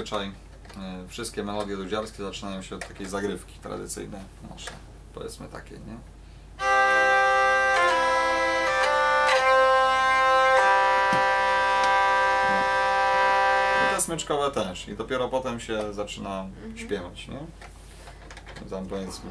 zazwyczaj wszystkie melodie ludziarskie zaczynają się od takiej zagrywki tradycyjnej nasze, powiedzmy takiej, nie? I te smyczkowe też. I dopiero potem się zaczyna śpiewać, nie? Tam powiedzmy.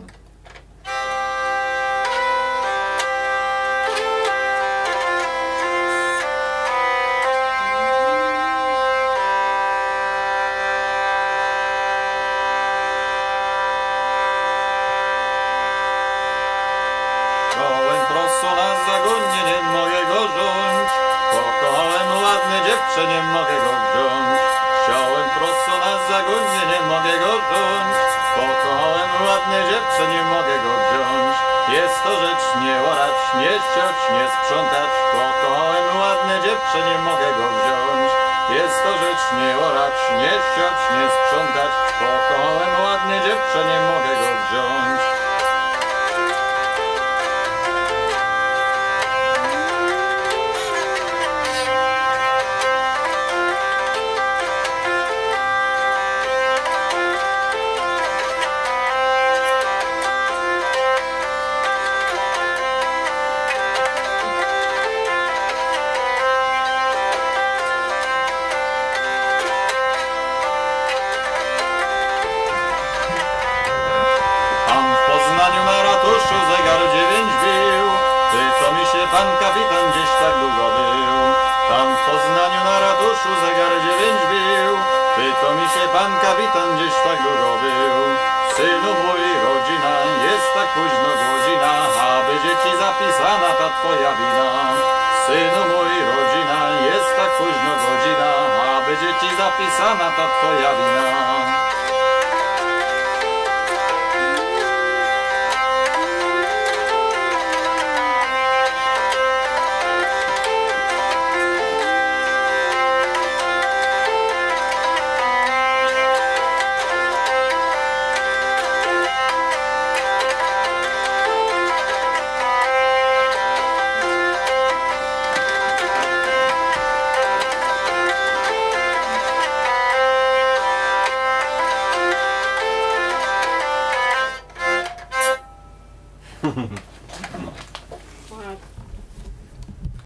Nie mogę go wziąć, pokochałem ładne dziewczę, nie mogę go wziąć. Chciałem prosto na zagonnie, nie mogę go wziąć, pokochałem ładne dziewczę, nie mogę go wziąć. Jest to rzecz nie orać, nie ściąć, nie sprzątać, pokochałem ładne dziewczę, nie mogę go wziąć. Jest to rzecz nie orać, nie ściąć, nie sprzątać, pokochałem ładne dziewczę, nie mogę go wziąć. Zegar 9 bił, ty co mi się pan kapitan gdzieś tak długo był. Tam w Poznaniu na ratuszu zegar 9 bił, ty co mi się pan kapitan gdzieś tak długo był. Synu mój, rodzina, jest tak późno godzina, aby dzieci zapisana ta twoja wina. Synu mój, rodzina, jest tak późno godzina, aby dzieci zapisana ta twoja wina.